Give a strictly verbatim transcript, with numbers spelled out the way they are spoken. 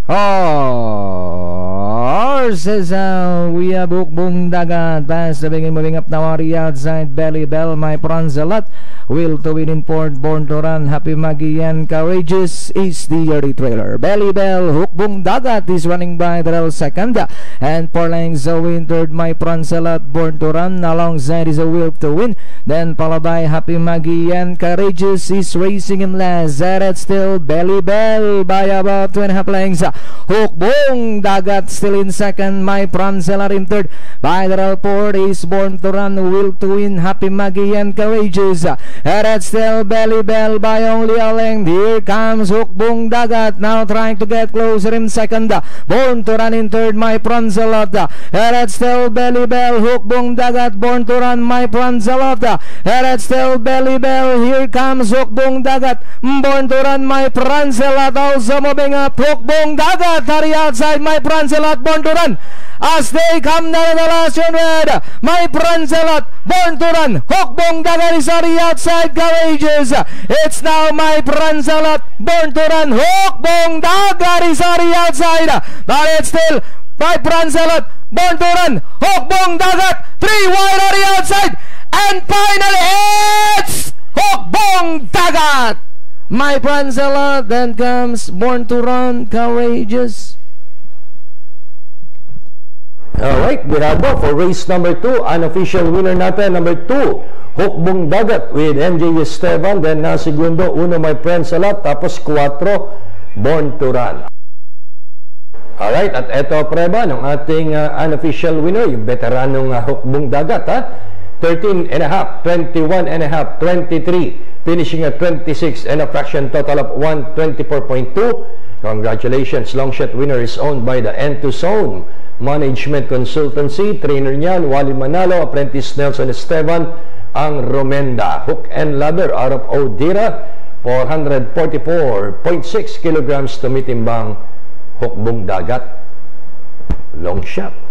Horses out. We have Hukbong Dagat. Pass the begin moving up now on the outside. Belly Bell, my prawns a lot. Will to win in port, Born to Run, Happy Maggie and Courageous is the early trailer. Belly Bell, Hukbong Dagat is running by the rail second. And four lengths a win third, my prawns a lot. Born to Run alongside is a Will to Win. Then followed by Happy Maggie and Courageous is racing in last. That still Belly Bell by about two and a half lengths. Hukbong Dagat still in second, my prawns a lot in third. By the rail port is Born to Run, Will to Win, Happy Maggie and Courageous. And still Belly Bell by only a length. Here comes Hukbong Dagat now trying to get closer in second. Born to Run in third, my prawns a lot. And still Belly Bell, Hukbong Dagat, Born to Run, my prawns a lot. And still Belly Bell. Here comes Hukbong Dagat, Born to Run, my prawns a lot. Also moving up, Hukbong Dagat, hurry outside, my prawns a lot, Born to Run. As they come down to the last hundred, my prawns a lot, Born to Run. Hukbong Dagat is already outside, Courageous. It's now my prawns a lot, Born to Run. Hukbong Dagat is already outside, but it's still my prawns a lot, Born to Run. Hukbong Dagat, three wide already outside, and finally it's Hukbong Dagat. My prawns a lot. Then comes Born to Run, Courageous. Alright, Bravo for race number two. Unofficial winner natin, number two, Hukbong Dagat with M J Esteban. Then na segundo, uno, my friends a lot. Tapos cuatro, Born to Run. Alright, at eto preba ng ating uh, unofficial winner, yung veteranong uh, Hukbong Dagat, ha? thirteen and a half, twenty-one and a half, twenty-three, finishing at twenty-six and a fraction, total of one twenty-four point two. Congratulations, long shot winner is owned by the N-to-Zone Management Consultancy. Trainer niyan, Wally Manalo. Apprentice Nelson Esteban, ang Romenda. Hook and ladder out of Odira, four forty-four point six kilograms tumitimbang Hukbong Dagat. Long shot.